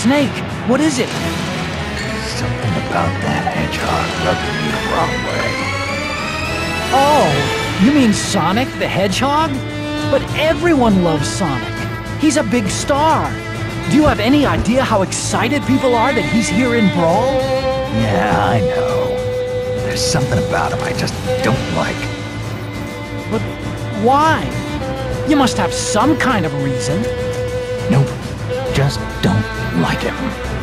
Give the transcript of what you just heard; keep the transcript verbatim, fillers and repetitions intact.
Snake, what is it? Something about that hedgehog rubbed me the wrong way. Oh, you mean Sonic the Hedgehog? But everyone loves Sonic. He's a big star. Do you have any idea how excited people are that he's here in Brawl? Yeah, I know. There's something about him I just don't like. But why? You must have some kind of reason. Nope, just don't like him.